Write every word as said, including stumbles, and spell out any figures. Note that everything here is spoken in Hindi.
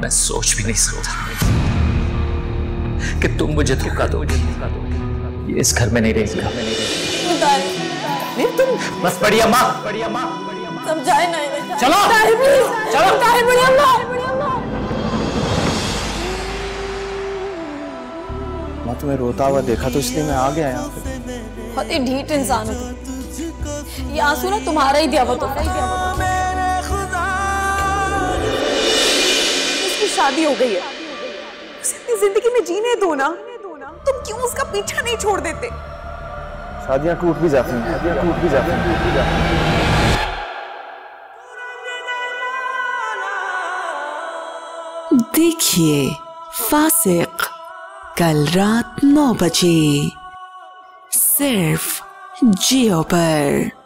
मैं सोच भी नहीं सकता कि तुम मुझे धोखा दोगे। ये इस घर में नहीं रहेगा। तुम बस बढ़िया माँ, बढ़िया माँ, समझाए ना। चलो चलो बढ़िया माँ। मैं तुम्हें रोता हुआ देखा तो इसलिए मैं आ गया यहाँ पे। बहुत ही ढीठ इंसान हो तुम। ये आंसू ना तुम्हारा ही दिया हुआ तो उसकी शादी हो गई है, उसे अपनी जिंदगी में जीने दो ना। तुम क्यों उसका पीछा नहीं छोड़ देते? शादियां टूट भी जाती हैं, शादियां टूट भी जाती हैं, टूट भी जाती हैं। देखिए फासिक कल रात नौ बजे सिर्फ जियो पर।